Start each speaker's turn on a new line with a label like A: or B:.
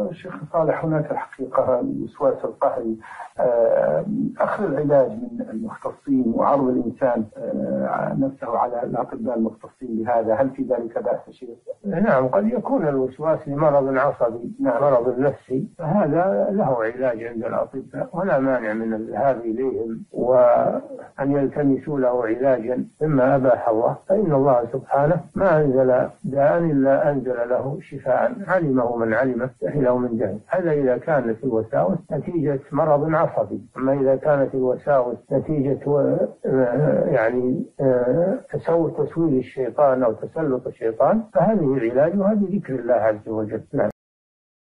A: الشيخ صالح، هناك الحقيقة الوسواس القهري أخذ العلاج من المختصين وعرض الإنسان نفسه على الأطباء المختصين بهذا، هل في ذلك بأس شيء؟
B: نعم، قد يكون الوسواس لمرض عصبي، مرض نفسي، فهذا له علاج عند الأطباء ولا مانع من الذهاب إليهم وأن يلتمسوا له علاجا مما أباح الله، فإن الله سبحانه ما أنزل داء إلا أنزل له شفاء علمه من علمه جهله من جهل. هذا إذا كانت الوساوس نتيجة مرض عصبي. أما إذا كانت الوساوس نتيجة يعني تسويل الشيطان أو تسلط الشيطان فهذه العلاج وهذه ذكر الله عز وجل.